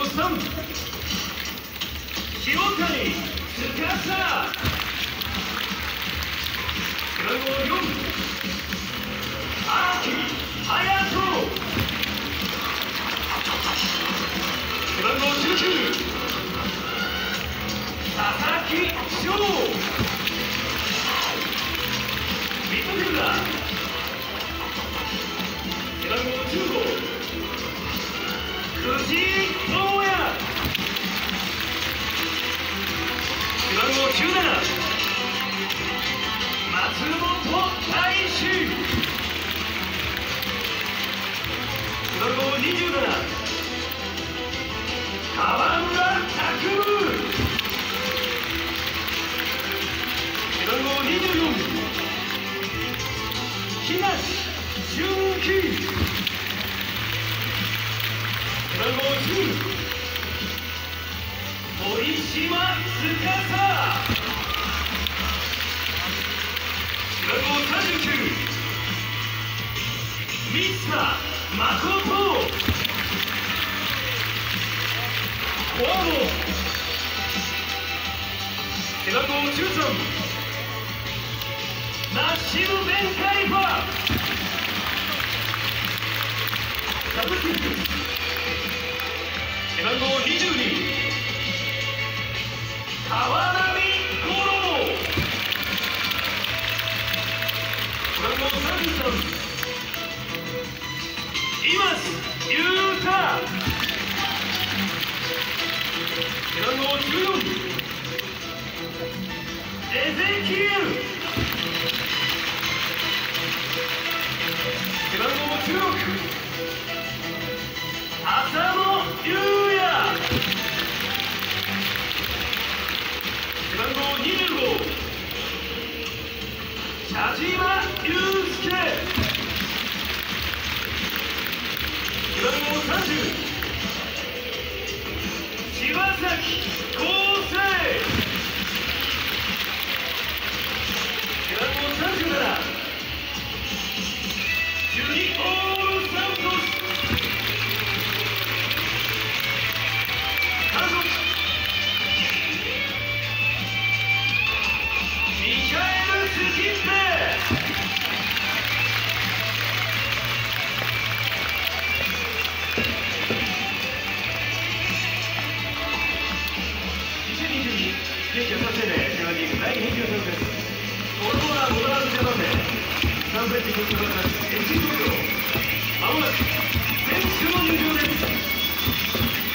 3、塩谷司、背番号4、荒木隼人、背番号19、佐々木翔、ミッドフィルダー、背番号15、藤井智也、背番号17、松本大志、背番号27、川村拓夢、背番号24、東俊樹、背番号10、堀島司、背番号39、満田誠、フォアボール、背番号13、ナッシム・ベンカリファ、ダブルスリー、背番号22、川波五郎、背番号33、今津優太、背番号14、エゼキエル、背番号16、浅野優也、背番号25、茶島祐介、背番号30、柴崎康生、背番号37、ジュニオール・サントス、監督ミカエル・スキッペ、2022全国3戦でJ1リーグ第23戦です。このコーナーモダラーズジャパンで3センチ組み込まれた FC 東京、まもなく選手の入場です。